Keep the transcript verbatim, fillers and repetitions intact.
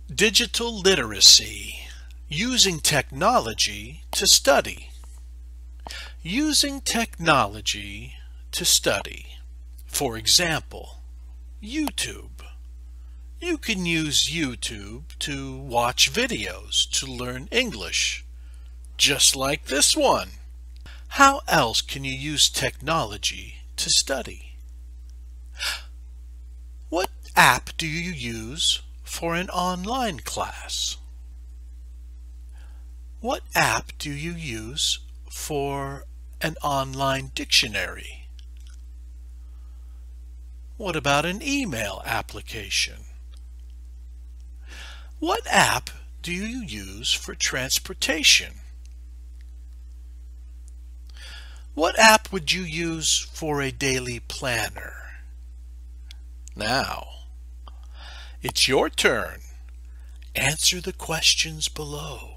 Digital literacy, using technology to study. Using technology to study. For example, YouTube. You can use YouTube to watch videos to learn English, just like this one. How else can you use technology to study? What app do you use for an online class? What app do you use for an online dictionary? What about an email application? What app do you use for transportation? What app would you use for a daily planner? Now, it's your turn. Answer the questions below.